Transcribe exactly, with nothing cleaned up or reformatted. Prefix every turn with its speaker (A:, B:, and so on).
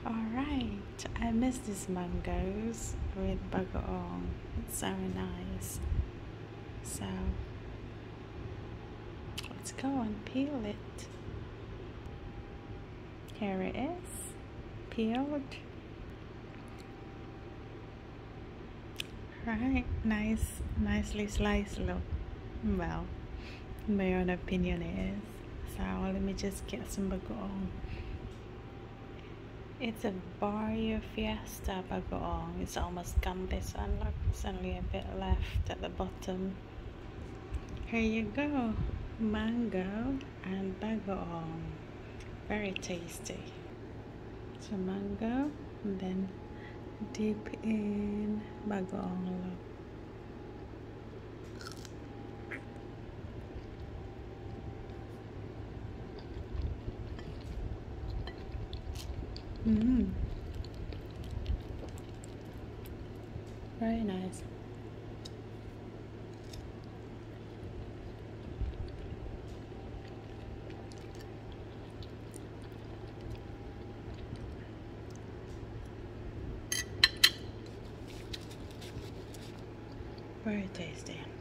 A: Alright, I miss these mangoes with bagoong. It's so nice. So let's go and peel it. Here it is, peeled. Right, nice, nicely sliced. Look, well, in my own opinion it is. So let me just get some bagoong. It's a Barrio Fiesta bagoong. It's almost gone this one. Look, there's only a bit left at the bottom. Here you go, mango and bagoong. Very tasty. So mango, and then dip in bagoong. Mmm. Very nice. Very tasty.